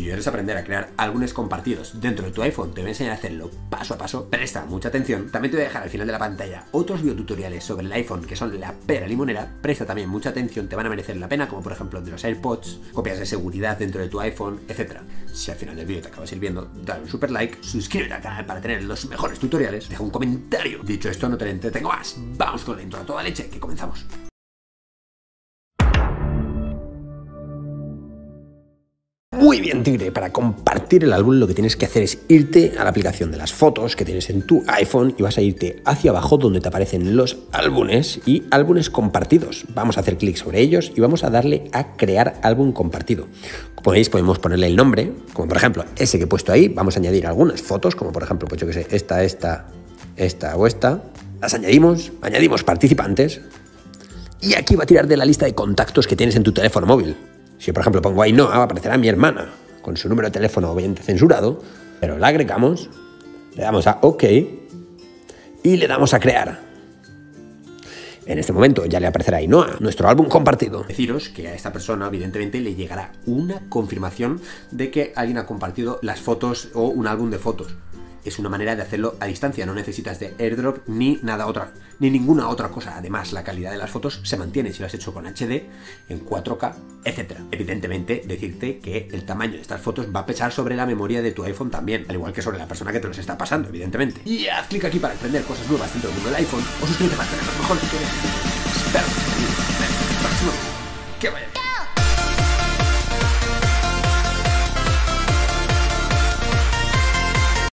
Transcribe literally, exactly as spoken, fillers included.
Si quieres aprender a crear álbumes compartidos dentro de tu iPhone, te voy a enseñar a hacerlo paso a paso. Presta mucha atención. También te voy a dejar al final de la pantalla otros videotutoriales sobre el iPhone que son la pera limonera. Presta también mucha atención, te van a merecer la pena, como por ejemplo el de los AirPods, copias de seguridad dentro de tu iPhone, etcétera. Si al final del vídeo te acaba sirviendo, dale un super like, suscríbete al canal para tener los mejores tutoriales, deja un comentario. Dicho esto, no te entretengo más. Vamos con la intro a toda leche, que comenzamos. Muy bien, tigre, para compartir el álbum lo que tienes que hacer es irte a la aplicación de las fotos que tienes en tu iPhone y vas a irte hacia abajo donde te aparecen los álbumes y álbumes compartidos. Vamos a hacer clic sobre ellos y vamos a darle a crear álbum compartido. Como veis, podemos ponerle el nombre, como por ejemplo ese que he puesto ahí. Vamos a añadir algunas fotos, como por ejemplo, pues yo que sé, esta, esta, esta o esta. Las añadimos, añadimos participantes y aquí va a tirar de la lista de contactos que tienes en tu teléfono móvil. Si yo, por ejemplo, pongo Ainhoa, va a aparecer a mi hermana con su número de teléfono obviamente censurado, pero la agregamos, le damos a OK y le damos a crear. En este momento ya le aparecerá a Ainhoa nuestro álbum compartido. Deciros que a esta persona evidentemente le llegará una confirmación de que alguien ha compartido las fotos o un álbum de fotos. Es una manera de hacerlo a distancia, no necesitas de AirDrop ni nada otra, ni ninguna otra cosa. Además, la calidad de las fotos se mantiene si lo has hecho con H D, en cuatro K, etcétera. Evidentemente, decirte que el tamaño de estas fotos va a pesar sobre la memoria de tu iPhone también, al igual que sobre la persona que te los está pasando, evidentemente. Y haz clic aquí para aprender cosas nuevas dentro del mundo del iPhone, o suscríbete para tener los mejores tutoriales. Espero que te próximo. Que vaya.